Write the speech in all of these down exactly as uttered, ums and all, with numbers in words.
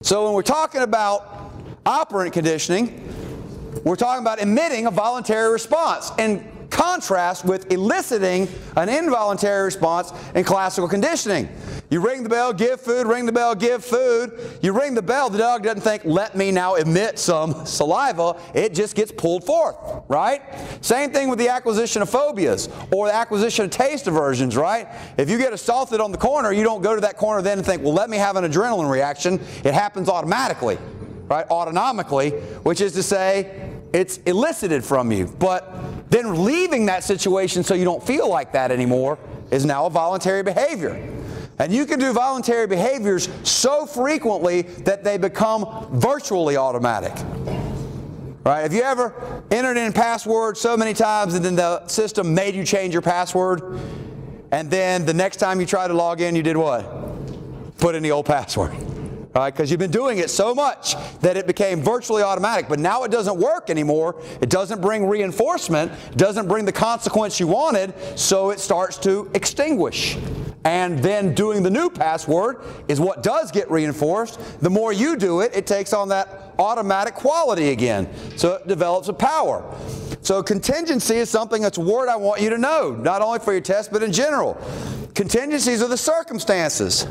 So when we're talking about operant conditioning, we're talking about emitting a voluntary response in contrast with eliciting an involuntary response in classical conditioning. You ring the bell, give food, ring the bell, give food. You ring the bell, the dog doesn't think, let me now emit some saliva. It just gets pulled forth, right? Same thing with the acquisition of phobias or the acquisition of taste aversions, right? If you get assaulted on the corner, you don't go to that corner then and think, well, let me have an adrenaline reaction. It happens automatically, right? Autonomically, which is to say, it's elicited from you. But then leaving that situation so you don't feel like that anymore is now a voluntary behavior. And you can do voluntary behaviors so frequently that they become virtually automatic. Right? Have you ever entered in password so many times and then the system made you change your password? And then the next time you try to log in, you did what? Put in the old password. Right? Because you've been doing it so much that it became virtually automatic. But now it doesn't work anymore. It doesn't bring reinforcement. It doesn't bring the consequence you wanted. So it starts to extinguish. And then doing the new password is what does get reinforced. The more you do it, it takes on that automatic quality again. So it develops a power. So contingency is something that's a word I want you to know, not only for your test, but in general. Contingencies are the circumstances.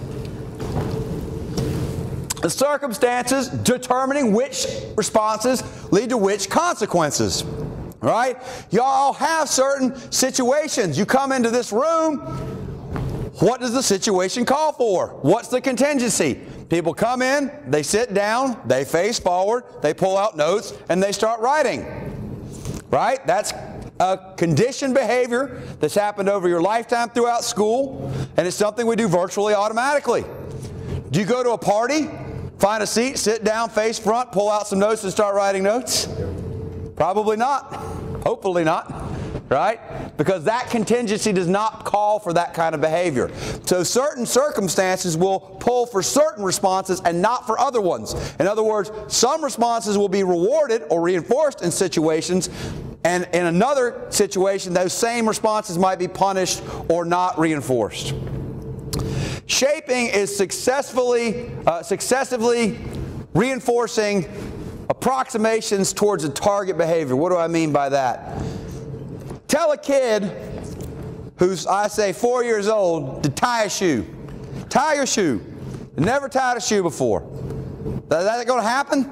The circumstances determining which responses lead to which consequences. Right? Y'all have certain situations. You come into this room. What does the situation call for? What's the contingency? People come in, they sit down, they face forward, they pull out notes, and they start writing. Right? That's a conditioned behavior that's happened over your lifetime throughout school, and it's something we do virtually automatically. Do you go to a party, find a seat, sit down, face front, pull out some notes and start writing notes? Probably not. Hopefully not. Right? Because that contingency does not call for that kind of behavior. So certain circumstances will pull for certain responses and not for other ones. In other words, some responses will be rewarded or reinforced in situations, and in another situation, those same responses might be punished or not reinforced. Shaping is successfully, uh, successively reinforcing approximations towards a target behavior. What do I mean by that? Tell a kid who's, I say, four years old to tie a shoe. Tie your shoe. Never tied a shoe before. Is that going to happen?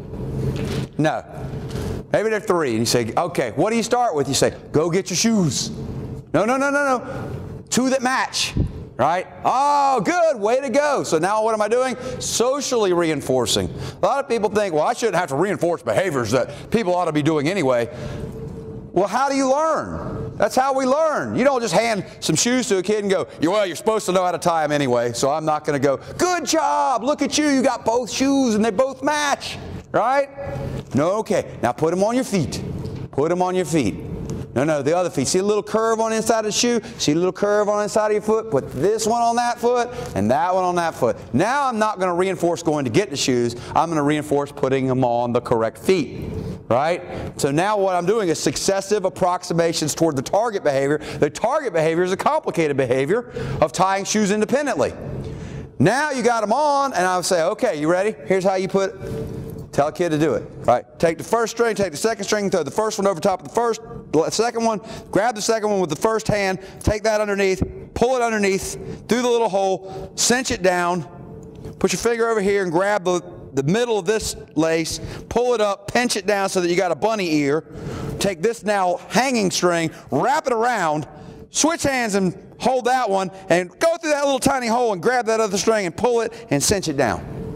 No. Maybe they're three. And you say, okay, what do you start with? You say, go get your shoes. No, no, no, no, no. Two that match. Right? Oh, good. Way to go. So now what am I doing? Socially reinforcing. A lot of people think, well, I shouldn't have to reinforce behaviors that people ought to be doing anyway. Well, how do you learn? That's how we learn. You don't just hand some shoes to a kid and go, well, you're supposed to know how to tie them anyway, so I'm not going to go, good job, look at you, you got both shoes and they both match, right? No, okay, now put them on your feet. Put them on your feet. No, no, the other feet. See a little curve on the inside of the shoe? See a little curve on the inside of your foot? Put this one on that foot and that one on that foot. Now I'm not going to reinforce going to get the shoes. I'm going to reinforce putting them on the correct feet. Right? So now what I'm doing is successive approximations toward the target behavior. The target behavior is a complicated behavior of tying shoes independently. Now you got them on, and I'll say, okay, you ready? Here's how you put it. Tell a kid to do it. Right? Take the first string, take the second string, throw the first one over top of the first, the second one, grab the second one with the first hand, take that underneath, pull it underneath, through the little hole, cinch it down, put your finger over here and grab the the middle of this lace, pull it up, pinch it down so that you got a bunny ear. Take this now hanging string, wrap it around, switch hands and hold that one, and go through that little tiny hole and grab that other string and pull it and cinch it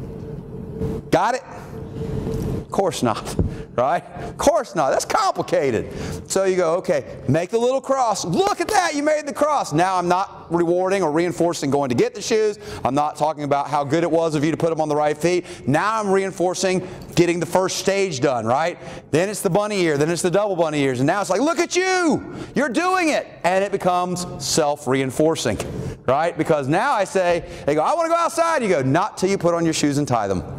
down. Got it? Of course not, right? Of course not. That's complicated. So you go, okay, make the little cross. Look at that, you made the cross. Now I'm not rewarding or reinforcing going to get the shoes. I'm not talking about how good it was of you to put them on the right feet. Now I'm reinforcing getting the first stage done, right? Then it's the bunny ear, then it's the double bunny ears, and now it's like, look at you, you're doing it. And it becomes self-reinforcing, right? Because now I say, they go, I want to go outside. You go, not till you put on your shoes and tie them.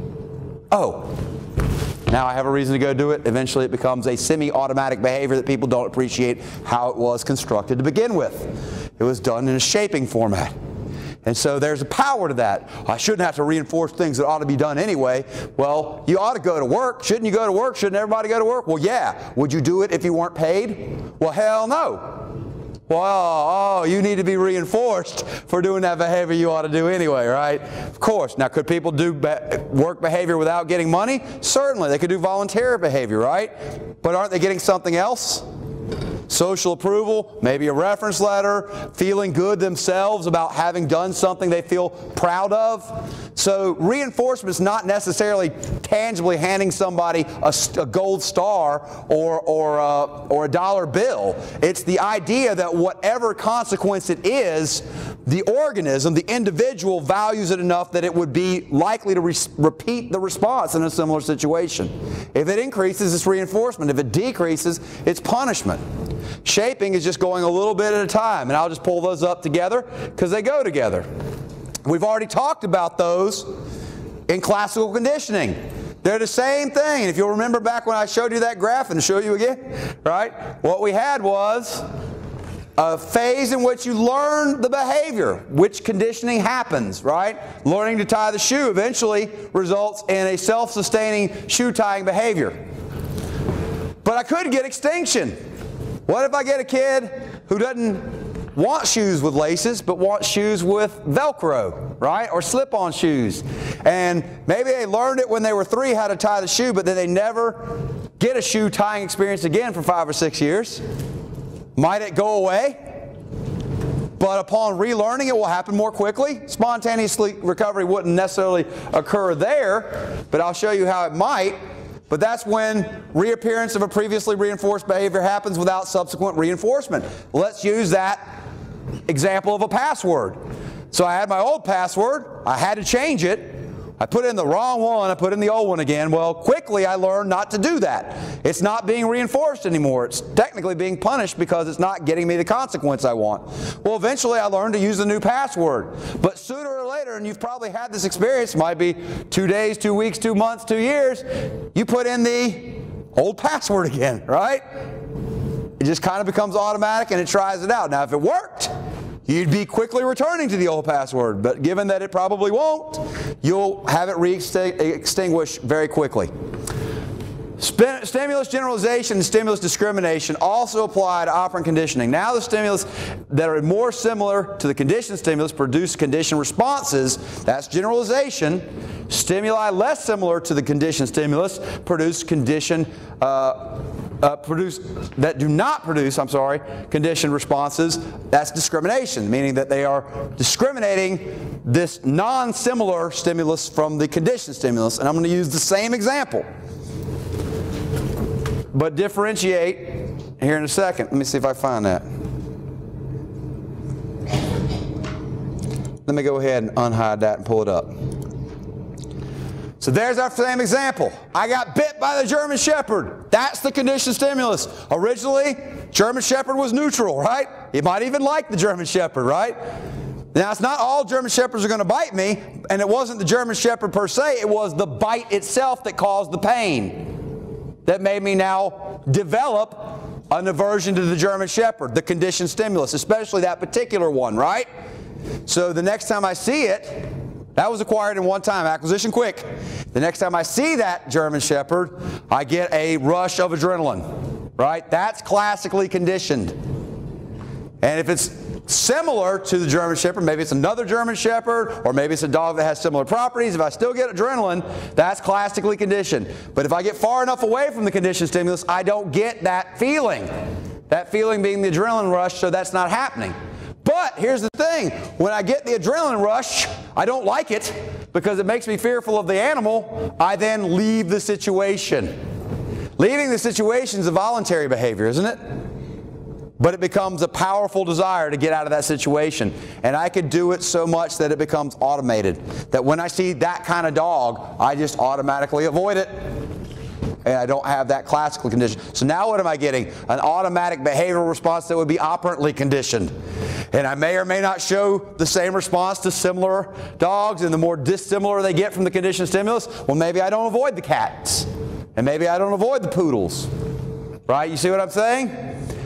Oh. Now I have a reason to go do it. Eventually it becomes a semi-automatic behavior that people don't appreciate how it was constructed to begin with. It was done in a shaping format. And so there's a power to that. I shouldn't have to reinforce things that ought to be done anyway. Well, you ought to go to work. Shouldn't you go to work? Shouldn't everybody go to work? Well, yeah. Would you do it if you weren't paid? Well, hell no. Well, oh, you need to be reinforced for doing that behavior you ought to do anyway, right? Of course. Now, could people do be- work behavior without getting money? Certainly. They could do voluntary behavior, right? But aren't they getting something else? Social approval, maybe a reference letter, feeling good themselves about having done something they feel proud of. So reinforcement is not necessarily tangibly handing somebody a, a gold star or, or, uh, or a dollar bill. It's the idea that whatever consequence it is, the organism, the individual, values it enough that it would be likely to re- repeat the response in a similar situation. If it increases, it's reinforcement. If it decreases, it's punishment. Shaping is just going a little bit at a time, and I'll just pull those up together because they go together. We've already talked about those in classical conditioning. They're the same thing. And if you'll remember back when I showed you that graph and show you again, right? What we had was a phase in which you learn the behavior, which conditioning happens, right? Learning to tie the shoe eventually results in a self-sustaining shoe tying behavior. But I could get extinction. What if I get a kid who doesn't want shoes with laces, but wants shoes with Velcro, right? Or slip-on shoes. And maybe they learned it when they were three how to tie the shoe, but then they never get a shoe tying experience again for five or six years. Might it go away? But upon relearning, it will happen more quickly. Spontaneous recovery wouldn't necessarily occur there, but I'll show you how it might. But that's when reappearance of a previously reinforced behavior happens without subsequent reinforcement. Let's use that example of a password. So I had my old password. I had to change it. I put in the wrong one. I put in the old one again. Well, quickly I learned not to do that. It's not being reinforced anymore. It's technically being punished because it's not getting me the consequence I want. Well, eventually I learned to use the new password. But sooner or later, and you've probably had this experience, it might be two days, two weeks, two months, two years, you put in the old password again, right? It just kind of becomes automatic and it tries it out. Now, if it worked, you'd be quickly returning to the old password, but given that it probably won't, you'll have it re-extinguished very quickly. Stimulus generalization and stimulus discrimination also apply to operant conditioning. Now the stimulus that are more similar to the conditioned stimulus produce conditioned responses. That's generalization. Stimuli less similar to the conditioned stimulus produce conditioned uh, Uh, produce that do not produce, I'm sorry, conditioned responses. That's discrimination, meaning that they are discriminating this non-similar stimulus from the conditioned stimulus. And I'm going to use the same example, but differentiate here in a second. Let me see if I find that. Let me go ahead and unhide that and pull it up. So there's our same example. I got bit by the German Shepherd. That's the conditioned stimulus. Originally, German Shepherd was neutral, right? You might even like the German Shepherd, right? Now, it's not all German Shepherds are going to bite me, and it wasn't the German Shepherd per se. It was the bite itself that caused the pain that made me now develop an aversion to the German Shepherd, the conditioned stimulus, especially that particular one, right? So the next time I see it, that was acquired in one time, acquisition quick. The next time I see that German Shepherd, I get a rush of adrenaline, right? That's classically conditioned. And if it's similar to the German Shepherd, maybe it's another German Shepherd, or maybe it's a dog that has similar properties, if I still get adrenaline, that's classically conditioned. But if I get far enough away from the conditioned stimulus, I don't get that feeling. That feeling being the adrenaline rush, so that's not happening. But here's the thing, when I get the adrenaline rush, I don't like it because it makes me fearful of the animal. I then leave the situation. Leaving the situation is a voluntary behavior, isn't it? But it becomes a powerful desire to get out of that situation. And I could do it so much that it becomes automated. That when I see that kind of dog, I just automatically avoid it. And I don't have that classical condition. So now what am I getting? An automatic behavioral response that would be operantly conditioned. And I may or may not show the same response to similar dogs, and the more dissimilar they get from the conditioned stimulus, well, maybe I don't avoid the cats. And maybe I don't avoid the poodles. Right? You see what I'm saying?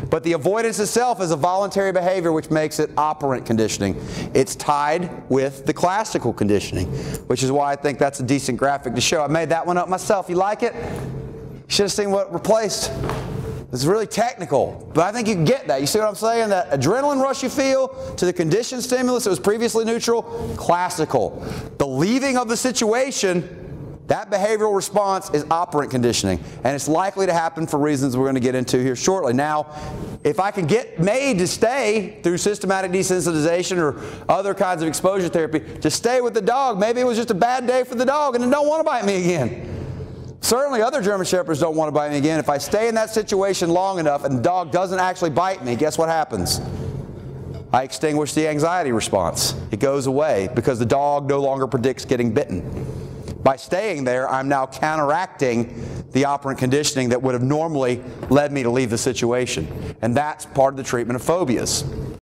But the avoidance itself is a voluntary behavior, which makes it operant conditioning. It's tied with the classical conditioning, which is why I think that's a decent graphic to show. I made that one up myself. You like it? You should have seen what replaced. It's really technical, but I think you can get that. You see what I'm saying? That adrenaline rush you feel to the conditioned stimulus that was previously neutral, classical. The leaving of the situation, that behavioral response is operant conditioning, and it's likely to happen for reasons we're going to get into here shortly. Now, if I can get made to stay through systematic desensitization or other kinds of exposure therapy, to stay with the dog, maybe it was just a bad day for the dog and it don't want to bite me again. Certainly other German Shepherds don't want to bite me again. If I stay in that situation long enough and the dog doesn't actually bite me, guess what happens? I extinguish the anxiety response. It goes away because the dog no longer predicts getting bitten. By staying there, I'm now counteracting the operant conditioning that would have normally led me to leave the situation. And that's part of the treatment of phobias.